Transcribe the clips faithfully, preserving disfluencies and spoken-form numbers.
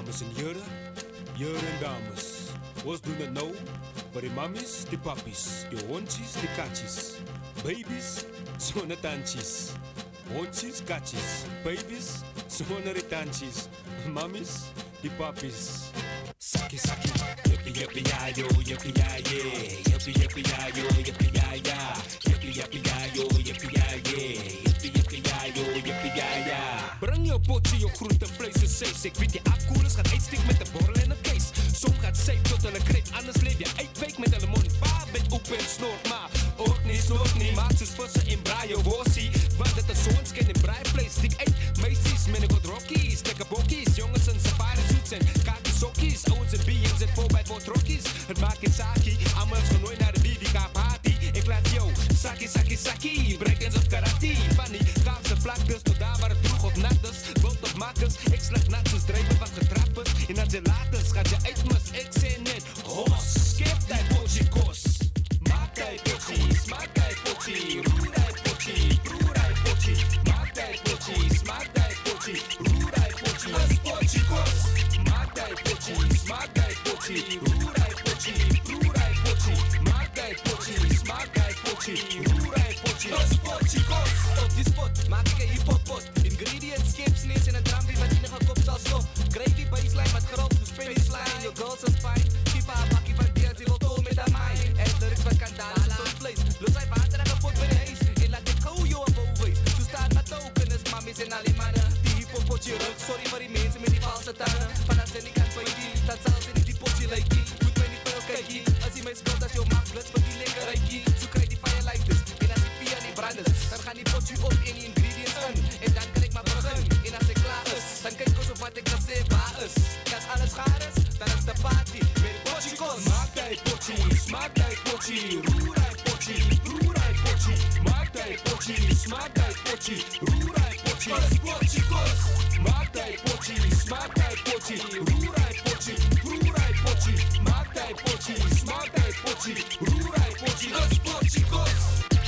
Dames en heren, heren en dames. Ons doen het nou voor de mammies, de pappies, de hondjes, de katjes. Baby's, zonder tandjes. Hondjes, katjes. Baby's, zonder tandjes. Mammies, de pappies. Saki, saki. Yippie, yippie, ya, yo, yippie, ya, yeah. Yippie, yippie, ya, yo, yippie, ya, ya. Yippie, yippie, ya, yo, yippie, ya, yeah. Yippie, yippie, ya, yo, yippie, ya, ya. Breng je potje, je groente, vlees en zees. Ik weet je afkoelers gaat uitstiek met de borrel en een kees. Som gaat safe tot een kreet, anders leef je uitweek met een mond. Waar ben op en snort, maar ook niet, snort niet. Maak soos vissen in braaien, worsie. Want het is zo'n skin in braaivlees. Stik uit, meisjes, met een wat rockies. Lekker bokkies, jongens en safari suits en kaki sokkies. Owens en B M's en voor bij wat rockies. Het maakt geen saki, allemaal genooi naar de B V K party. Ik laat jou, saki, saki, saki. Breakdance of karate, Vannie Kaap ze vlaktes. Tot daar waar het droeg of nat is. Wild of makkers, ik slag natsens, drijven wat getrappers. En als je later gaat je uitmis, ik zei net hos. Skip die Potjiekos. Maak die potjies, maak die potjie. Roer die potjie, roer die potjie. Maak die potjies, maak die potjie. Roer die potjie, as Potjiekos. Maak die potjies, maak die potjie. Roer die potjie, roer die potjie. Maak die potjies, maak die potjie. Roer die potjie, as Potjiekos. Op die spot maak ik een hip-hop pot. Ingredients, skips, lees en een drampie wat enige kop zal stop. Gravy, baseline met gerop, Spanish line. Your girls are fine. Keep haar bakkie van die die roto met haar mind. En lyrics wat kan dansen, zo'n place. Los uit water en kapot met de hees. En laat dit gauw jou op overwees. Zo staat met token, is mammies en alle mannen. Die hip-hop potje rug, sorry voor die mensen met die valse tanden. Vanaf zijn die kant van die, dat zal ze niet die potje lijkie. Moet mij niet veel kijkie. Als hij mij speelt, als jou mag, blitz van die lekker rijkie. Zo krijg die firelighters. En als die via die branders, dan gaan die potje op in die ingredients in. En dan kan ik maar begin. En als ik klaar is, dan kijk ons op wat ik kan zeggen waar is. Als alles gaar is, dan is de party met de Potjiekos. Maak die potjies, maak die potjie. Roer die potjie, roer die potjie. Maak die potjies, maak die potjie. Roer die potjie, as Potjiekos. Maak die potjies, maak die potjie. Roer die potjie, roer die potjie. Maak die potjies, maak die potjie. Roer die potjie, as Potjiekos.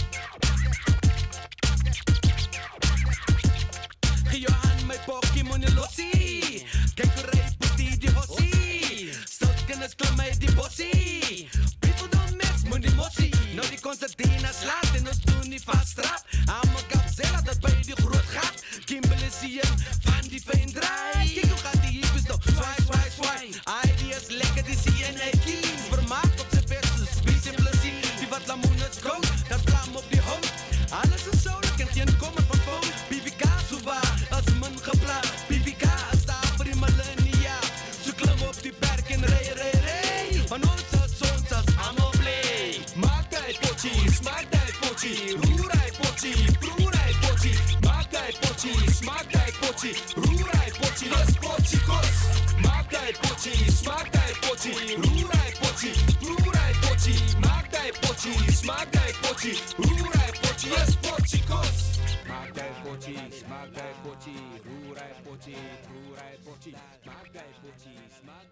Geef je hand met Pokémon en lossie. Kijk hoe rijp die die hossie. Zout kennis klim uit die bossie. People don't mess met die mossie. Nou die Constantina slaat en ons doen niet vast straf. Aan mijn kap zelf dat bij die groot gaat. Kimberley zie je van die fijn draai. Kijk hoe gaat die hippies toch. Zwaai, zwaai, zwaai. Ideas lekker die zie je en kies. Vermaakt op zijn best, dus wees en plezier. Die wat lamoen is koud, dat vlam op die hout. Alles is zo, ik ken geen kommer van fout. B V K zo waar, als mijn geplaatst. B V K is daar voor die millennia. Ze klim op die berg en rij, rij, rij. Van ons als zons als allemaal blij. Maak die potjies, maak die potjie. Roer die potjie, roer die potjie. Maak die potjies, maak die potjie. Roer die potjie, as Potjiekos. Maak die potjies, maak die potjie. Roer die potjie, roer die potjie. Maak die potjies, maak die potjie. Roer die potjie, as Potjiekos. Maak die potjies, maak die potjie. Roer die potjie, roer die potjie. Maak die potjies, maak